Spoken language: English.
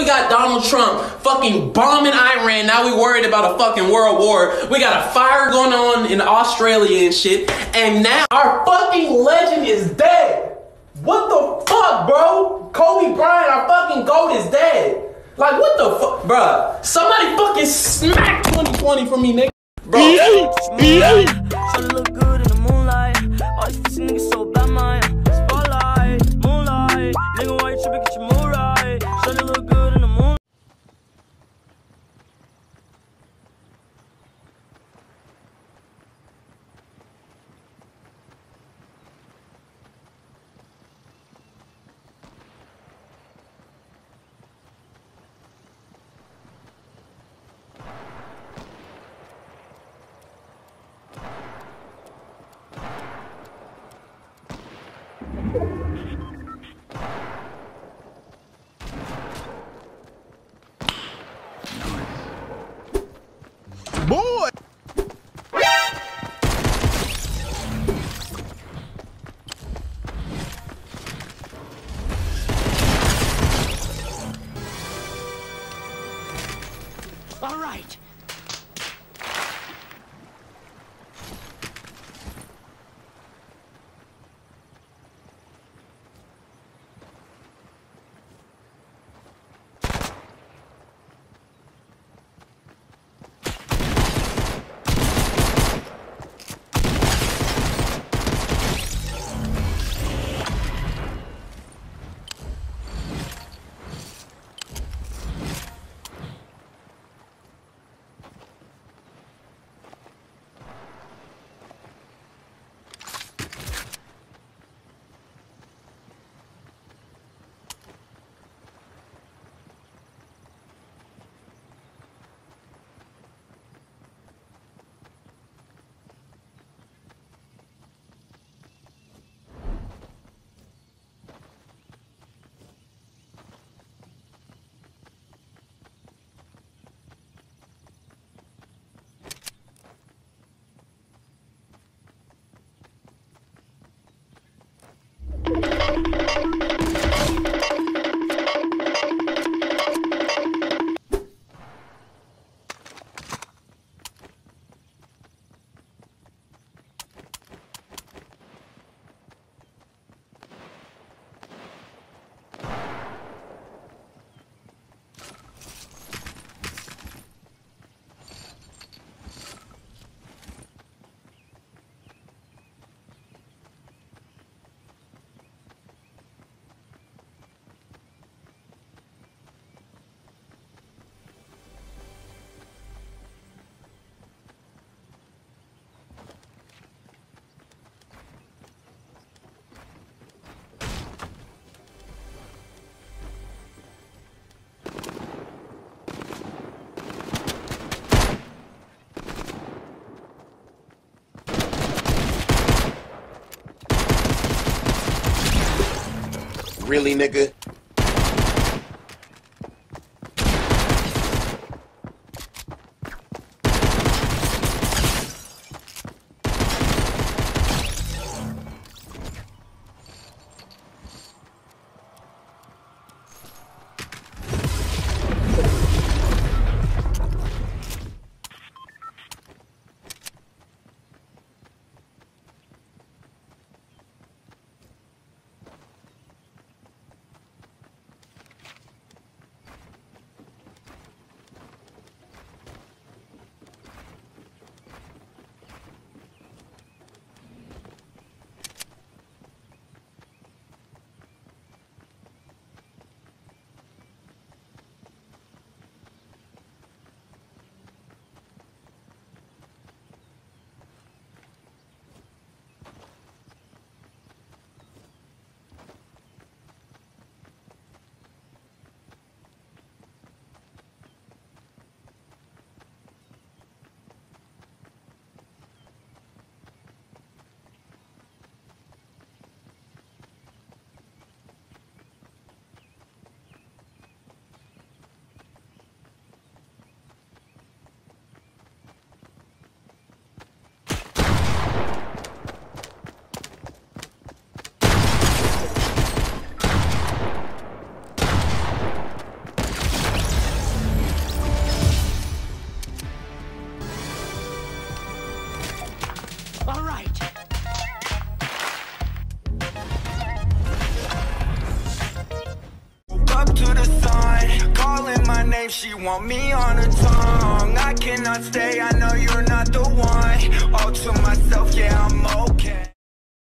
we got Donald Trump fucking bombing Iran. Now we worried about a fucking world war. We got a fire going on in Australia and shit. And now our fucking legend is dead. What the fuck, bro? Kobe Bryant, our fucking GOAT, is dead. Like, what the fuck, bruh? Somebody fucking smack 2020 for me, nigga. Bro. Tryna look good in the moonlight. All these pussy niggas so bad, man. Spotlight, moonlight. Nigga, why you tripping? Get your mood right. Tryna look good in the moonlight. Boy! All right. Really, nigga? All right. Up to the sun, calling my name, she want me on her tongue. I cannot stay, I know you're not the one. All to myself, yeah, I'm okay.